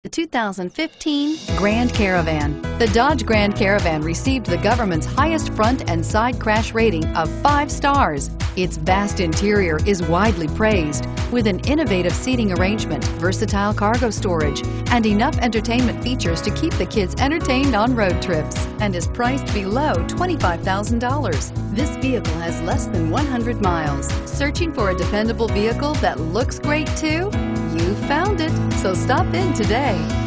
The 2015 Grand Caravan. The Dodge Grand Caravan received the government's highest front and side crash rating of 5 stars. Its vast interior is widely praised, with an innovative seating arrangement, versatile cargo storage, and enough entertainment features to keep the kids entertained on road trips, and is priced below $25,000. This vehicle has less than 100 miles. Searching for a dependable vehicle that looks great too? You found it, so stop in today.